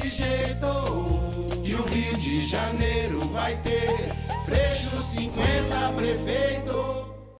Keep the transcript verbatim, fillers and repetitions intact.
desse jeito que o Rio de Janeiro vai ter Freixo cinquenta prefeitos.